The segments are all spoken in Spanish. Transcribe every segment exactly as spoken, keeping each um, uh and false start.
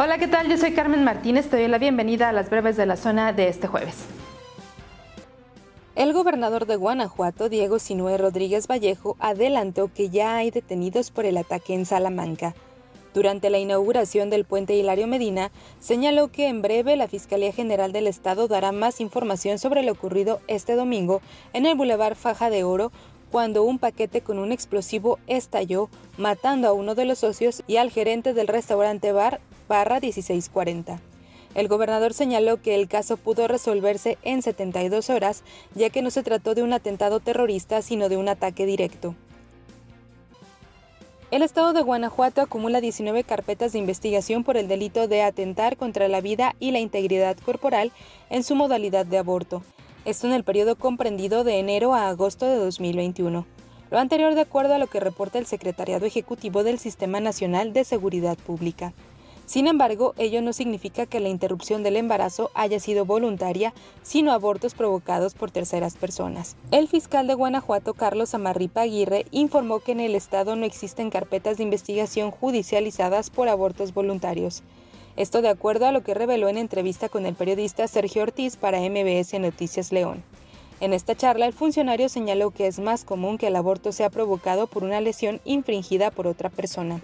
Hola, ¿qué tal? Yo soy Carmen Martínez, te doy la bienvenida a las breves de la zona de este jueves. El gobernador de Guanajuato, Diego Sinue Rodríguez Vallejo, adelantó que ya hay detenidos por el ataque en Salamanca. Durante la inauguración del puente Hilario Medina, señaló que en breve la Fiscalía General del Estado dará más información sobre lo ocurrido este domingo en el Boulevard Faja de Oro, cuando un paquete con un explosivo estalló, matando a uno de los socios y al gerente del restaurante bar Barra dieciséis cuarenta. El gobernador señaló que el caso pudo resolverse en setenta y dos horas, ya que no se trató de un atentado terrorista, sino de un ataque directo. El estado de Guanajuato acumula diecinueve carpetas de investigación por el delito de atentar contra la vida y la integridad corporal en su modalidad de aborto. Esto en el periodo comprendido de enero a agosto de dos mil veintiuno. Lo anterior de acuerdo a lo que reporta el Secretariado Ejecutivo del Sistema Nacional de Seguridad Pública. Sin embargo, ello no significa que la interrupción del embarazo haya sido voluntaria, sino abortos provocados por terceras personas. El fiscal de Guanajuato, Carlos Amarripa Aguirre, informó que en el estado no existen carpetas de investigación judicializadas por abortos voluntarios. Esto de acuerdo a lo que reveló en entrevista con el periodista Sergio Ortiz para M B S Noticias León. En esta charla, el funcionario señaló que es más común que el aborto sea provocado por una lesión infringida por otra persona.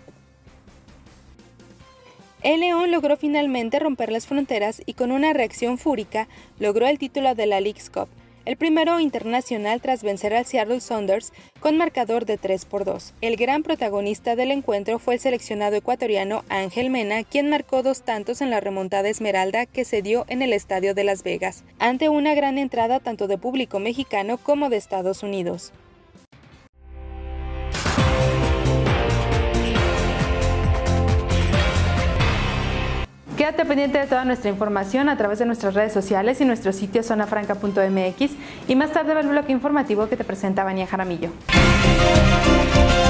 El León logró finalmente romper las fronteras y con una reacción fúrica logró el título de la Leagues Cup, el primero internacional tras vencer al Seattle Sounders con marcador de tres por dos. El gran protagonista del encuentro fue el seleccionado ecuatoriano Ángel Mena, quien marcó dos tantos en la remontada Esmeralda que se dio en el estadio de Las Vegas, ante una gran entrada tanto de público mexicano como de Estados Unidos. Quédate pendiente de toda nuestra información a través de nuestras redes sociales y nuestro sitio zona franca punto m x y más tarde ve el bloque informativo que te presenta Vania Jaramillo.